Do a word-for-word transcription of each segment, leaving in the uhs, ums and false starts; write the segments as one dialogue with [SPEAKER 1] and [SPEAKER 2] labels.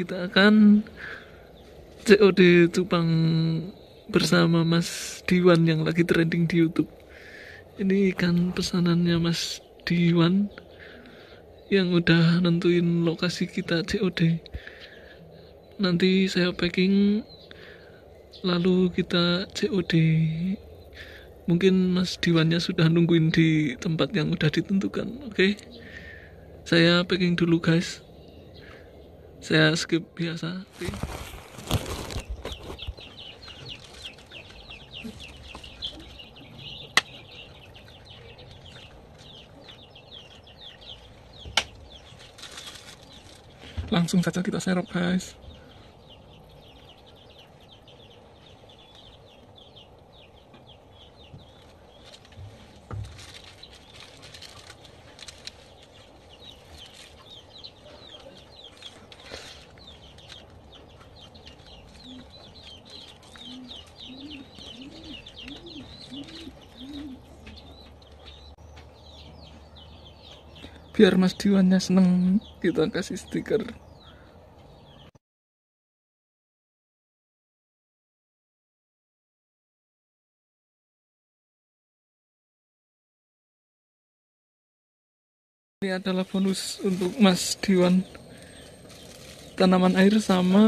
[SPEAKER 1] kita akan C O D cupang bersama Mas Diwan yang lagi trending di YouTube. Ini ikan pesanannya Mas Diwan yang udah nentuin lokasi kita C O D. Nanti saya packing lalu kita C O D. Mungkin Mas Diwannya sudah nungguin di tempat yang udah ditentukan. Oke, saya packing dulu guys. Saya skip biasa. Oke. Langsung saja kita serok guys. Biar Mas Diwannya seneng, kita kasih stiker. Ini adalah bonus untuk Mas Diwan, tanaman air sama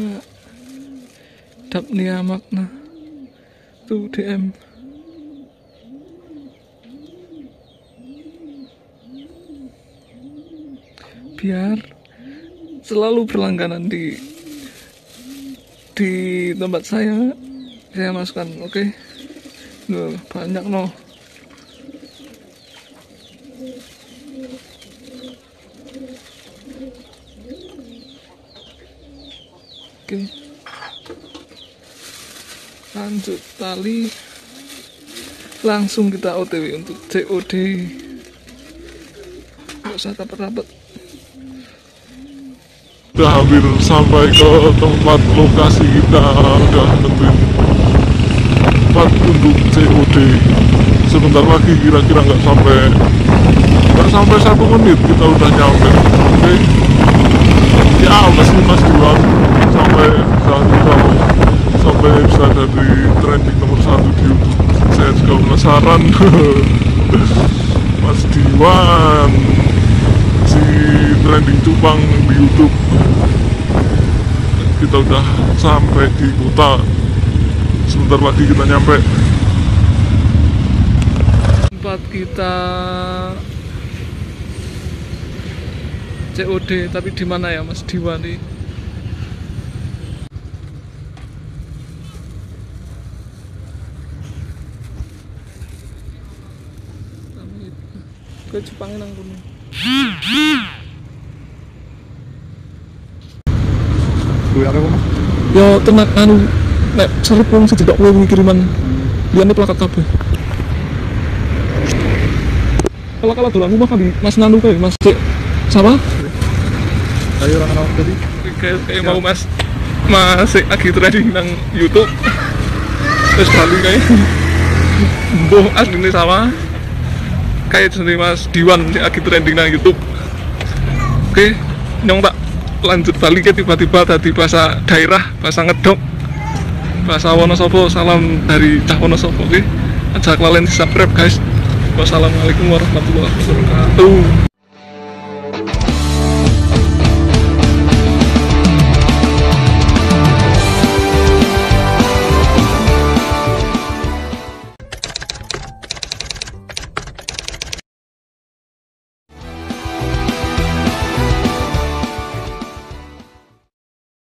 [SPEAKER 1] Dapnia Magna tuh D M. Biar selalu berlangganan di di tempat saya, saya masukkan. Oke, okay? Banyak no. Oke, okay. Lanjut tali, langsung kita O T W untuk C O D. Nggak usah rapat-rapat. Udah hampir sampai ke tempat lokasi, kita udah nentuin tempat untuk C O D. Sebentar lagi, kira-kira nggak sampai nggak sampai satu menit kita udah nyampe. Oke, okay? Ya masih Mas Diwan sampai saat bisa sampai bisa dari trending nomor satu di YouTube. Saya juga penasaran. Mas Diwan si trending cupang di YouTube. Kita udah sampai di kota, sebentar lagi kita nyampe tempat kita C O D. Tapi di mana ya Mas Diwan nih? Ke Jepangnya nang kono. Ya tenak anu nek sarep wong sejedok kowe kiriman liyane plakat kabeh. Kalau-kalau dolan rumah kan Mas Nanu kae Mas Cek sama? Ayo orang ana tadi. Kayak mau Mas Mas lagi trending nang YouTube. Terus bali kae. Mbuh asline sama. Kayak jenenge Mas Diwan lagi trending nang YouTube. Oke, nyong tak lanjut balik ke tiba-tiba tadi bahasa daerah, bahasa ngedok, bahasa Wonosobo. Salam dari Cah Wonosobo. Oke, ajak kalian di subscribe guys. Wassalamualaikum warahmatullahi wabarakatuh.